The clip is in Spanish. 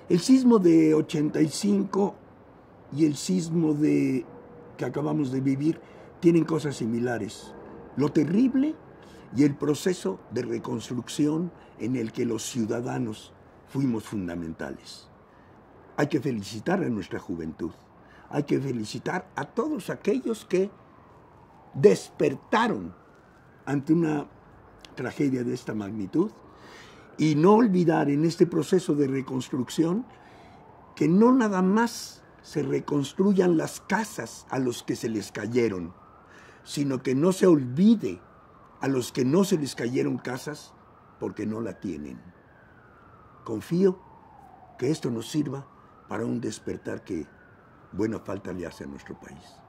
El sismo de 85 y el sismo que acabamos de vivir tienen cosas similares. Lo terrible y el proceso de reconstrucción en el que los ciudadanos fuimos fundamentales. Hay que felicitar a nuestra juventud. Hay que felicitar a todos aquellos que despertaron ante una tragedia de esta magnitud y no olvidar en este proceso de reconstrucción que no nada más se reconstruyan las casas a los que se les cayeron, sino que no se olvide a los que no se les cayeron casas porque no la tienen. Confío que esto nos sirva para un despertar que buena falta le hace a nuestro país.